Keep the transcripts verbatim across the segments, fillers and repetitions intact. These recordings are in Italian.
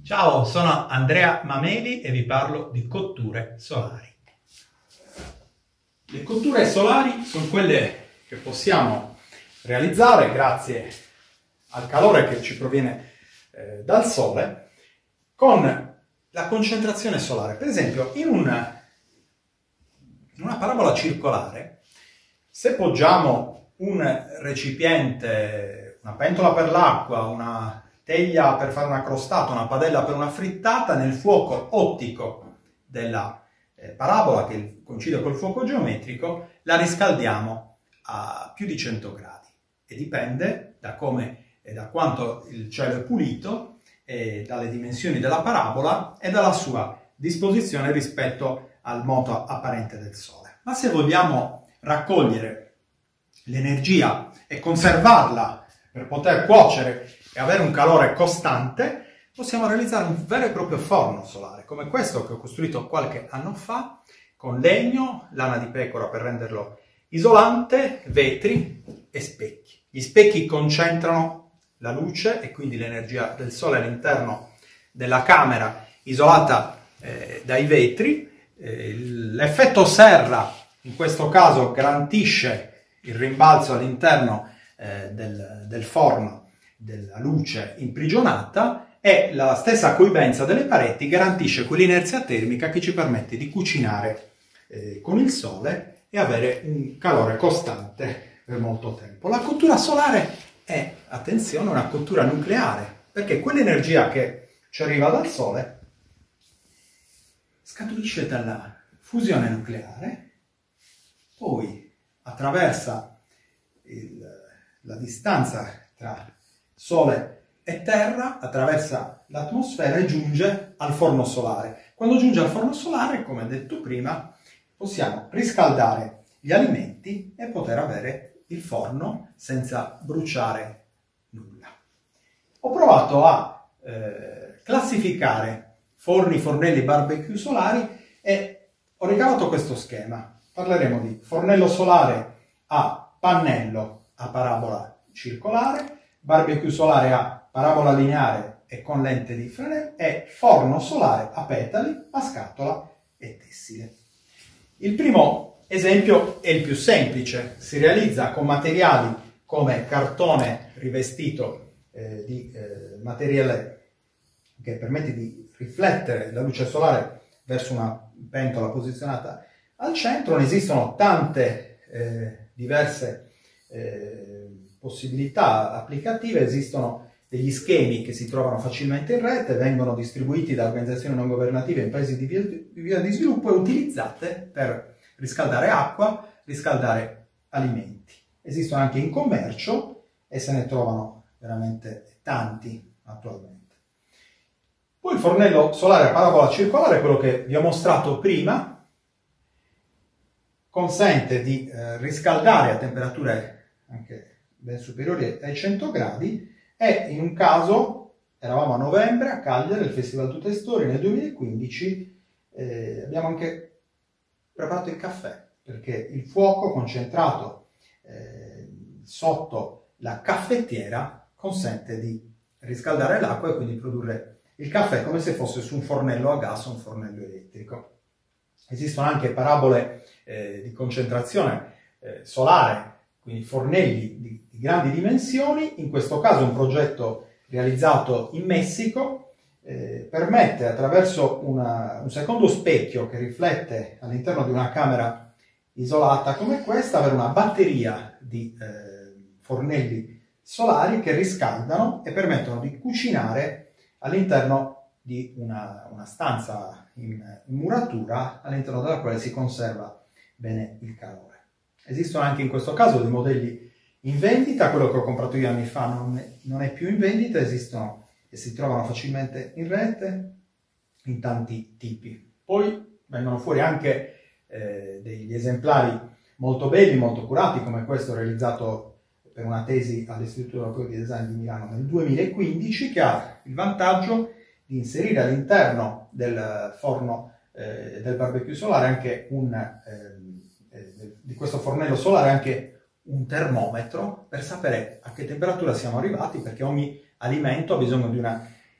Ciao, sono Andrea Mameli e vi parlo di cotture solari. Le cotture solari sono quelle che possiamo realizzare grazie al calore che ci proviene eh, dal sole con la concentrazione solare. Per esempio, in una, in una parabola circolare, se poggiamo un recipiente, una pentola per l'acqua, una teglia per fare una crostata, una padella per una frittata, nel fuoco ottico della eh, parabola, che coincide col fuoco geometrico, la riscaldiamo a più di cento gradi. E dipende da come e da quanto il cielo è pulito, e dalle dimensioni della parabola e dalla sua disposizione rispetto al moto apparente del Sole. Ma se vogliamo raccogliere l'energia e conservarla per poter cuocere e avere un calore costante, possiamo realizzare un vero e proprio forno solare, come questo che ho costruito qualche anno fa, con legno, lana di pecora per renderlo isolante, vetri e specchi. Gli specchi concentrano la luce e quindi l'energia del sole all'interno della camera isolata eh, dai vetri. Eh, l'effetto serra in questo caso garantisce il rimbalzo all'interno eh, del, del forno della luce imprigionata, e la stessa coibenza delle pareti garantisce quell'inerzia termica che ci permette di cucinare eh, con il sole e avere un calore costante per molto tempo. La cottura solare è, attenzione, una cottura nucleare, perché quell'energia che ci arriva dal sole scaturisce dalla fusione nucleare, poi attraversa il, la distanza tra Sole e Terra, attraversa l'atmosfera e giunge al forno solare. Quando giunge al forno solare, come detto prima, possiamo riscaldare gli alimenti e poter avere il forno senza bruciare nulla. Ho provato a eh, classificare forni, fornelli, barbecue solari e ho ricavato questo schema. Parleremo di fornello solare a pannello a parabola circolare, barbecue solare a parabola lineare e con lente di Fresnel, e forno solare a petali, a scatola e tessile. Il primo esempio è il più semplice, si realizza con materiali come cartone rivestito eh, di eh, materiale che permette di riflettere la luce solare verso una pentola posizionata al centro. Ne esistono tante eh, diverse eh, possibilità applicative, esistono degli schemi che si trovano facilmente in rete, vengono distribuiti da organizzazioni non governative in paesi di via, di via di sviluppo e utilizzate per riscaldare acqua, riscaldare alimenti. Esistono anche in commercio e se ne trovano veramente tanti attualmente. Poi il fornello solare a parabola circolare, quello che vi ho mostrato prima, consente di eh, riscaldare a temperature anche ben superiori ai cento gradi, e in un caso, eravamo a novembre a Cagliari, al Festival Tutte Storie nel duemilaquindici, eh, abbiamo anche preparato il caffè, perché il fuoco concentrato eh, sotto la caffettiera consente di riscaldare l'acqua e quindi produrre il caffè come se fosse su un fornello a gas o un fornello elettrico. Esistono anche parabole eh, di concentrazione eh, solare, quindi fornelli di, di grandi dimensioni. In questo caso un progetto realizzato in Messico eh, permette, attraverso una, un secondo specchio che riflette all'interno di una camera isolata come questa, avere una batteria di eh, fornelli solari che riscaldano e permettono di cucinare all'interno di una, una stanza in, in muratura, all'interno della quale si conserva bene il calore. Esistono anche in questo caso dei modelli in vendita, quello che ho comprato io anni fa non è, non è più in vendita, esistono e si trovano facilmente in rete in tanti tipi. Poi vengono fuori anche eh, degli esemplari molto belli, molto curati, come questo realizzato per una tesi all'Istituto Europeo di Design di Milano nel duemilaquindici, che ha il vantaggio di inserire all'interno del forno eh, del barbecue solare anche un eh, di questo fornello solare anche un termometro per sapere a che temperatura siamo arrivati, perché ogni alimento ha bisogno di una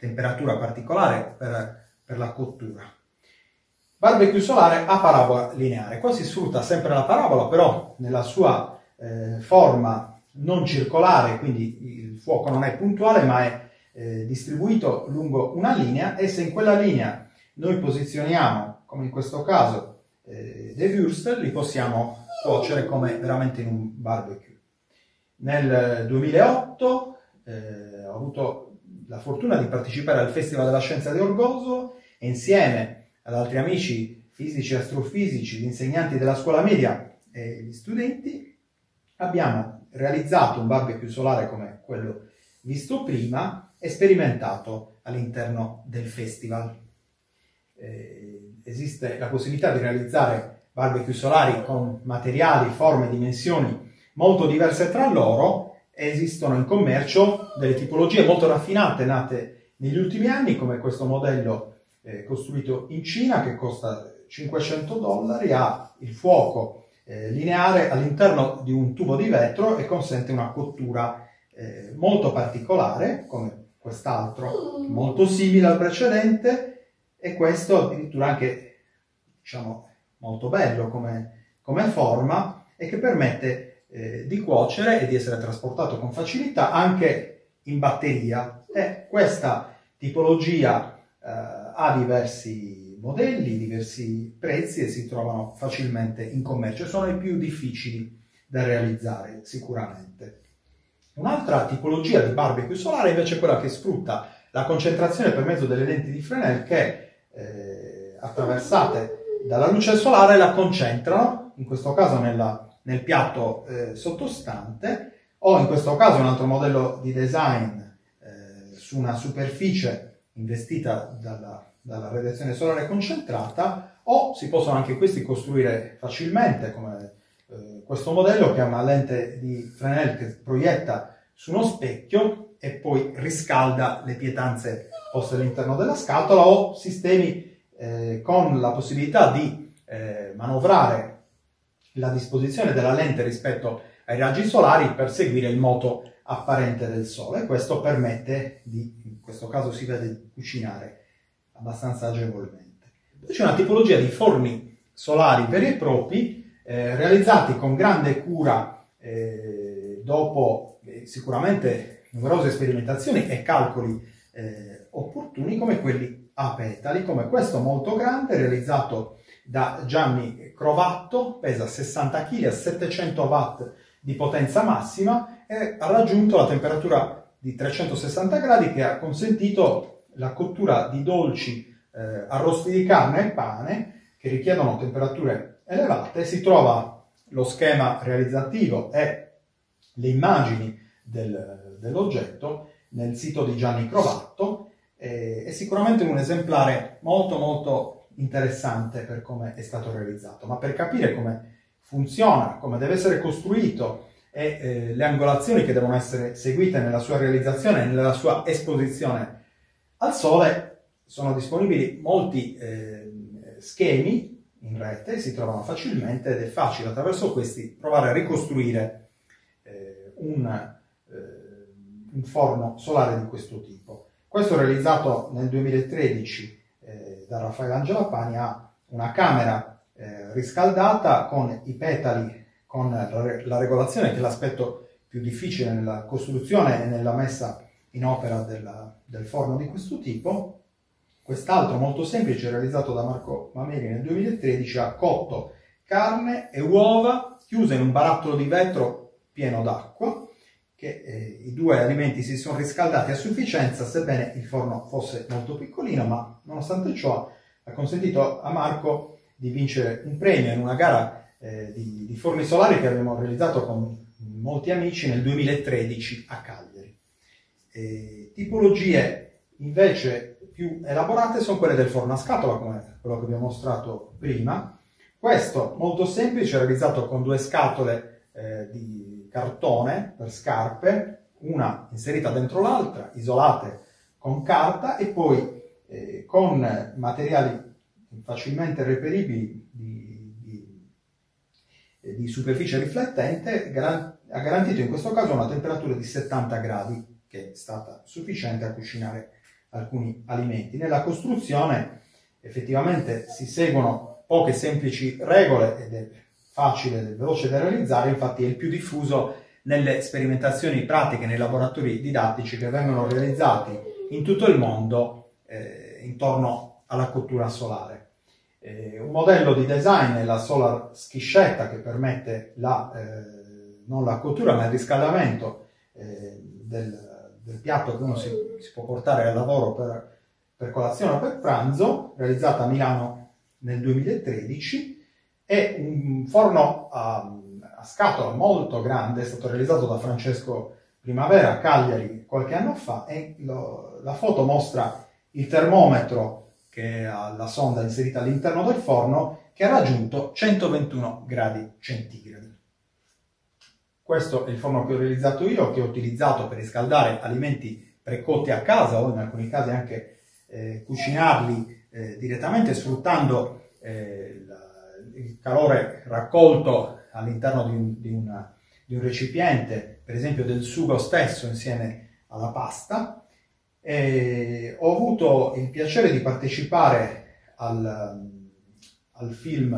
temperatura particolare per, per la cottura. Barbecue solare a parabola lineare. Qua si sfrutta sempre la parabola, però nella sua eh, forma non circolare, quindi il fuoco non è puntuale, ma è eh, distribuito lungo una linea, e se in quella linea noi posizioniamo, come in questo caso, eh, dei würstel, li possiamo cuocere come veramente in un barbecue. Nel duemilaotto eh, ho avuto la fortuna di partecipare al Festival della Scienza di Orgoso e insieme ad altri amici fisici, astrofisici, gli insegnanti della scuola media e gli studenti, abbiamo realizzato un barbecue solare come quello visto prima e sperimentato all'interno del festival. Eh, esiste la possibilità di realizzare barbecue solari con materiali, forme, dimensioni molto diverse tra loro, e esistono in commercio delle tipologie molto raffinate nate negli ultimi anni, come questo modello Eh, costruito in Cina, che costa cinquecento dollari, ha il fuoco eh, lineare all'interno di un tubo di vetro e consente una cottura eh, molto particolare, come quest'altro, molto simile al precedente, e questo addirittura anche, diciamo, molto bello come, come forma, e che permette eh, di cuocere e di essere trasportato con facilità anche in batteria. E questa tipologia eh, ha diversi modelli, diversi prezzi, e si trovano facilmente in commercio. Sono i più difficili da realizzare sicuramente. Un'altra tipologia di barbecue solare invece è quella che sfrutta la concentrazione per mezzo delle lenti di Fresnel che, eh, attraversate dalla luce solare, la concentrano, in questo caso nella, nel piatto eh, sottostante, o in questo caso un altro modello di design eh, su una superficie investita dalla, dalla radiazione solare concentrata, o si possono anche questi costruire facilmente, come eh, questo modello che ha una lente di Fresnel che proietta su uno specchio e poi riscalda le pietanze poste all'interno della scatola, o sistemi eh, con la possibilità di eh, manovrare la disposizione della lente rispetto ai raggi solari per seguire il moto apparente del sole. Questo permette di, in questo caso si vede, cucinare abbastanza agevolmente. Poi c'è una tipologia di forni solari veri e propri, eh, realizzati con grande cura eh, dopo eh, sicuramente numerose sperimentazioni e calcoli eh, opportuni, come quelli a petali, come questo molto grande realizzato da Gianni Crovatto, pesa sessanta chili a settecento watt di potenza massima e ha raggiunto la temperatura di trecentosessanta gradi, che ha consentito la cottura di dolci, eh, arrosti di carne e pane che richiedono temperature elevate. Si trova lo schema realizzativo e le immagini del, dell'oggetto nel sito di Gianni Crovatto. Eh, è sicuramente un esemplare molto molto interessante per come è stato realizzato, ma per capire come funziona, come deve essere costruito e eh, le angolazioni che devono essere seguite nella sua realizzazione e nella sua esposizione al sole, sono disponibili molti eh, schemi in rete, si trovano facilmente ed è facile attraverso questi provare a ricostruire eh, un, eh, un forno solare di questo tipo. Questo realizzato nel duemilatredici eh, da Raffaele Angela Pani, ha una camera eh, riscaldata con i petali, con la, la regolazione, che è l'aspetto più difficile nella costruzione e nella messa in opera della, del forno di questo tipo. Quest'altro molto semplice, realizzato da Marco Mameli nel duemilatredici, ha cotto carne e uova chiuse in un barattolo di vetro pieno d'acqua, che eh, i due alimenti si sono riscaldati a sufficienza, sebbene il forno fosse molto piccolino, ma nonostante ciò ha consentito a Marco di vincere un premio in una gara eh, di, di forni solari che abbiamo realizzato con molti amici nel duemilatredici a Cagliari. E tipologie invece più elaborate sono quelle del forno a scatola, come quello che vi ho mostrato prima. Questo molto semplice, realizzato con due scatole eh, di cartone per scarpe, una inserita dentro l'altra, isolate con carta, e poi eh, con materiali facilmente reperibili di, di, di superficie riflettente, garan- ha garantito in questo caso una temperatura di settanta gradi, che è stata sufficiente a cucinare alcuni alimenti. Nella costruzione effettivamente si seguono poche semplici regole ed è facile e veloce da realizzare, infatti è il più diffuso nelle sperimentazioni pratiche, nei laboratori didattici che vengono realizzati in tutto il mondo eh, intorno alla cottura solare. Eh, un modello di design è la solar schiscetta che permette la, eh, non la cottura ma il riscaldamento eh, del, del piatto che uno si, si può portare al lavoro per, per colazione o per pranzo, realizzata a Milano nel duemilatredici. È un forno a, a scatola molto grande, è stato realizzato da Francesco Primavera a Cagliari qualche anno fa e lo, la foto mostra il termometro che ha la sonda inserita all'interno del forno che ha raggiunto centoventuno gradi centigradi. Questo è il forno che ho realizzato io, che ho utilizzato per riscaldare alimenti precotti a casa o in alcuni casi anche eh, cucinarli eh, direttamente sfruttando eh, la, il calore raccolto all'interno di un, di, una, di un recipiente, per esempio del sugo stesso insieme alla pasta. E ho avuto il piacere di partecipare al, al film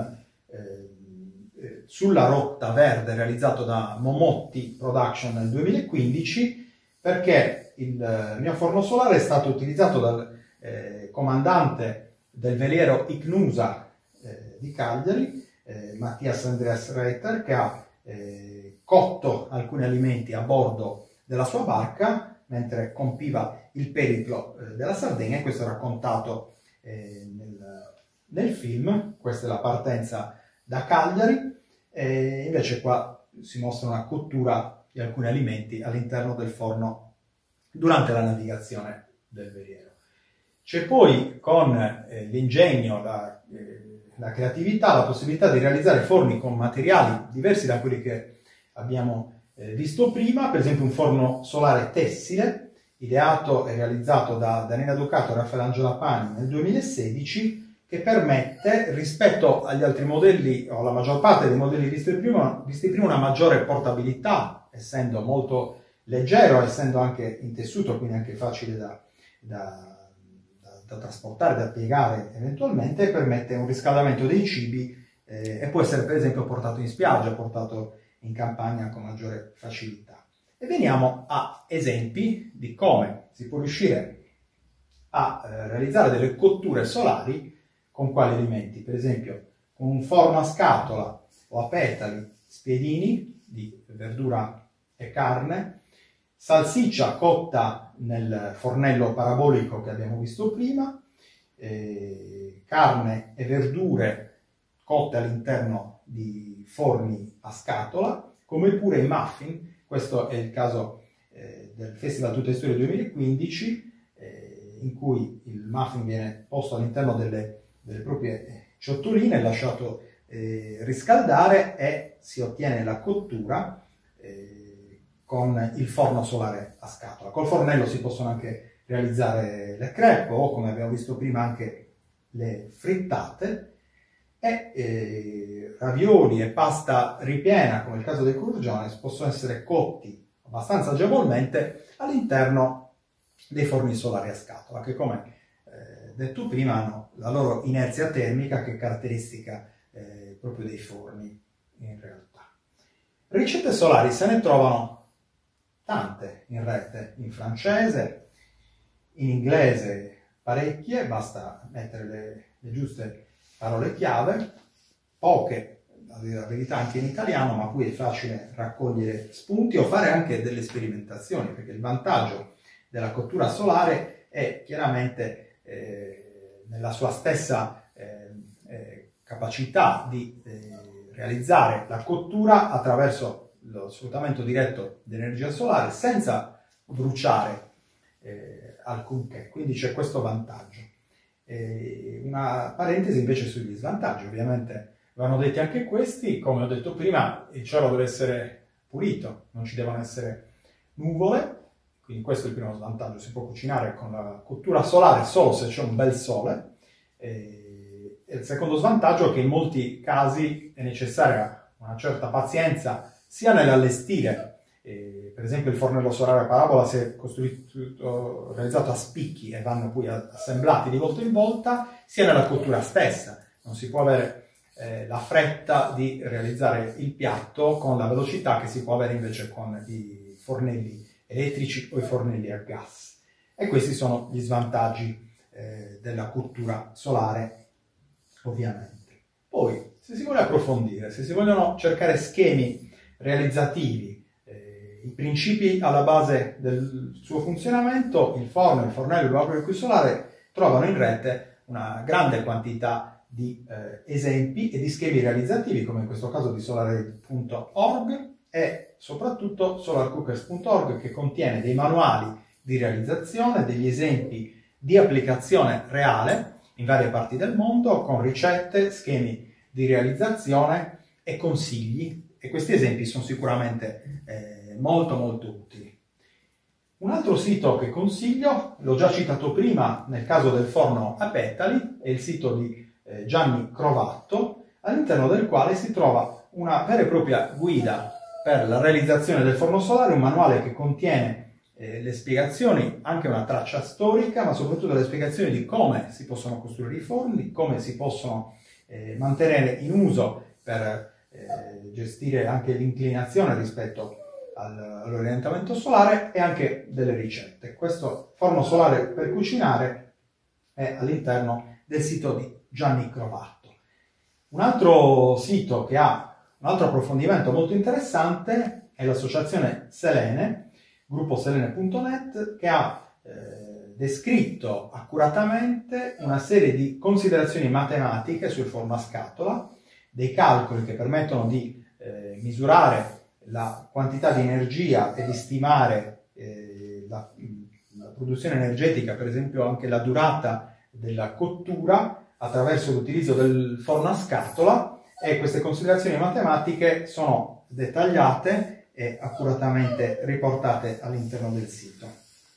eh, Sulla rotta verde realizzato da Momotti Production nel duemilaquindici, perché il mio forno solare è stato utilizzato dal eh, comandante del veliero Icnusa eh, di Cagliari, eh, Mattias Andreas Reiter, che ha eh, cotto alcuni alimenti a bordo della sua barca mentre compiva il periplo eh, della Sardegna, e questo è raccontato eh, nel, nel film. Questa è la partenza da Cagliari, e invece qua si mostra una cottura di alcuni alimenti all'interno del forno durante la navigazione del veliero. C'è poi con eh, l'ingegno, la, eh, la creatività, la possibilità di realizzare forni con materiali diversi da quelli che abbiamo Eh, visto prima, per esempio un forno solare tessile, ideato e realizzato da Daniela Ducato e Raffaellangelo Pani nel duemilasedici, che permette, rispetto agli altri modelli, o alla maggior parte dei modelli visti prima, visti prima una maggiore portabilità, essendo molto leggero, essendo anche in tessuto, quindi anche facile da, da, da, da trasportare, da piegare eventualmente, e permette un riscaldamento dei cibi eh, e può essere per esempio portato in spiaggia, portato in campagna con maggiore facilità. E veniamo a esempi di come si può riuscire a eh, realizzare delle cotture solari con quali alimenti. Per esempio con un forno a scatola o a petali, spiedini di verdura e carne, salsiccia cotta nel fornello parabolico che abbiamo visto prima, eh, carne e verdure cotte all'interno di forni a scatola, come pure i muffin. Questo è il caso eh, del Festival Tutta Storia duemilaquindici, eh, in cui il muffin viene posto all'interno delle, delle proprie ciotoline, lasciato eh, riscaldare e si ottiene la cottura eh, con il forno solare a scatola. Col fornello si possono anche realizzare le crêpe o, come abbiamo visto prima, anche le frittate. E eh, ravioli e pasta ripiena, come il caso dei courgettes, possono essere cotti abbastanza agevolmente all'interno dei forni solari a scatola, che, come eh, detto prima, hanno la loro inerzia termica, che è caratteristica eh, proprio dei forni in realtà. Ricette solari se ne trovano tante in rete, in francese, in inglese parecchie, basta mettere le, le giuste parole chiave, poche, a dire la verità, anche in italiano, ma qui è facile raccogliere spunti o fare anche delle sperimentazioni, perché il vantaggio della cottura solare è chiaramente eh, nella sua stessa eh, eh, capacità di eh, realizzare la cottura attraverso lo sfruttamento diretto dell'energia solare senza bruciare eh, alcunché, quindi c'è questo vantaggio. E una parentesi invece sugli svantaggi. Ovviamente vanno detti anche questi. Come ho detto prima, il cielo deve essere pulito, non ci devono essere nuvole, quindi questo è il primo svantaggio. Si può cucinare con la cottura solare solo se c'è un bel sole. E il secondo svantaggio è che in molti casi è necessaria una certa pazienza sia nell'allestire eh, per esempio il fornello solare a parabola, se è costruito, realizzato a spicchi e vanno poi assemblati di volta in volta, sia nella cottura stessa. Non si può avere eh, la fretta di realizzare il piatto con la velocità che si può avere invece con i fornelli elettrici o i fornelli a gas. E questi sono gli svantaggi eh, della cottura solare, ovviamente. Poi, se si vuole approfondire, se si vogliono cercare schemi realizzativi, eh, i principi alla base del suo funzionamento, il forno, il fornello, il barbecue solare trovano in rete una grande quantità di eh, esempi e di schemi realizzativi, come in questo caso di solarade punto org e soprattutto solarcookers punto org, che contiene dei manuali di realizzazione, degli esempi di applicazione reale in varie parti del mondo, con ricette, schemi di realizzazione e consigli, e questi esempi sono sicuramente eh, molto molto utili. Un altro sito che consiglio, l'ho già citato prima nel caso del forno a petali, è il sito di eh, Gianni Crovatto, all'interno del quale si trova una vera e propria guida per la realizzazione del forno solare, un manuale che contiene eh, le spiegazioni, anche una traccia storica, ma soprattutto le spiegazioni di come si possono costruire i forni, come si possono eh, mantenere in uso per eh, gestire anche l'inclinazione rispetto al, all'orientamento solare, e anche delle ricette. Questo forno solare per cucinare è all'interno del sito di Gianni Crovatto. Un altro sito che ha un altro approfondimento molto interessante è l'associazione Selene, gruppo selene punto net, che ha eh, descritto accuratamente una serie di considerazioni matematiche sul forno a scatola, dei calcoli che permettono di eh, misurare la quantità di energia e di stimare eh, la, la produzione energetica, per esempio anche la durata della cottura, attraverso l'utilizzo del forno a scatola, e queste considerazioni matematiche sono dettagliate e accuratamente riportate all'interno del sito.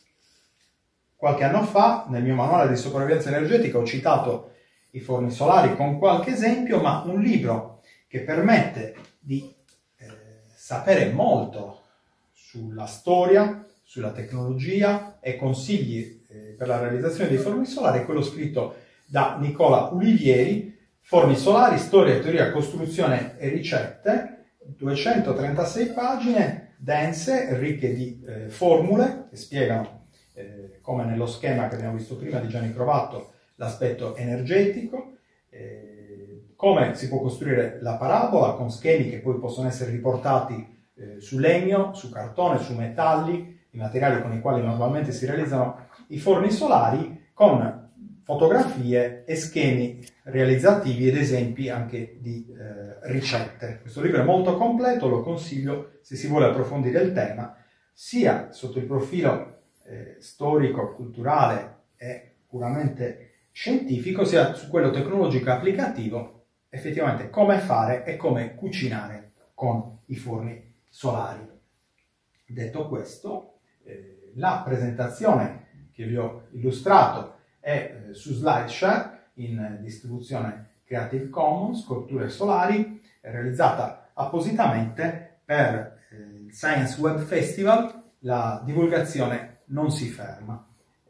Qualche anno fa, nel mio manuale di sopravvivenza energetica, ho citato i forni solari con qualche esempio, ma un libro che permette di eh, sapere molto sulla storia, sulla tecnologia e consigli eh, per la realizzazione dei forni solari è quello scritto da Nicola Ulivieri, Forni solari, storia, teoria, costruzione e ricette, duecentotrentasei pagine dense, ricche di eh, formule che spiegano, eh, come nello schema che abbiamo visto prima di Gianni Crovatto, l'aspetto energetico, eh, come si può costruire la parabola con schemi che poi possono essere riportati eh, su legno, su cartone, su metalli, i materiali con i quali normalmente si realizzano i forni solari, con fotografie e schemi realizzativi ed esempi anche di eh, ricette. Questo libro è molto completo, lo consiglio se si vuole approfondire il tema, sia sotto il profilo eh, storico, culturale e puramente scientifico, sia su quello tecnologico e applicativo, effettivamente come fare e come cucinare con i forni solari. Detto questo, eh, la presentazione che vi ho illustrato è eh, su SlideShare in distribuzione Creative Commons, cotture solari, realizzata appositamente per eh, il Science Web Festival. La divulgazione non si ferma.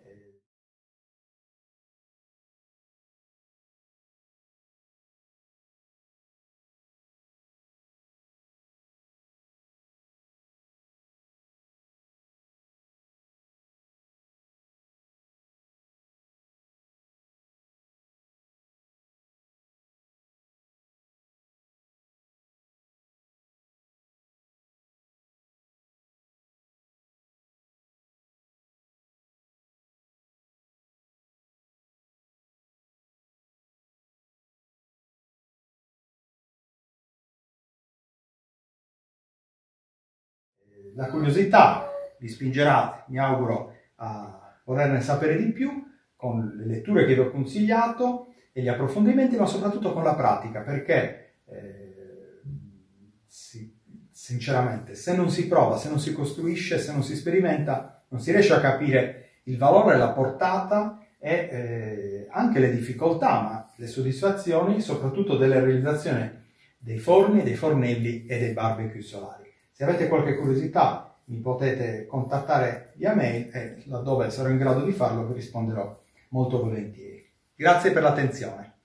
La curiosità vi spingerà, mi auguro, a volerne sapere di più con le letture che vi ho consigliato e gli approfondimenti, ma soprattutto con la pratica, perché eh, si, sinceramente se non si prova, se non si costruisce, se non si sperimenta, non si riesce a capire il valore, la portata e eh, anche le difficoltà, ma le soddisfazioni, soprattutto della realizzazione dei forni, dei fornelli e dei barbecue solari. Se avete qualche curiosità mi potete contattare via mail e laddove sarò in grado di farlo vi risponderò molto volentieri. Grazie per l'attenzione.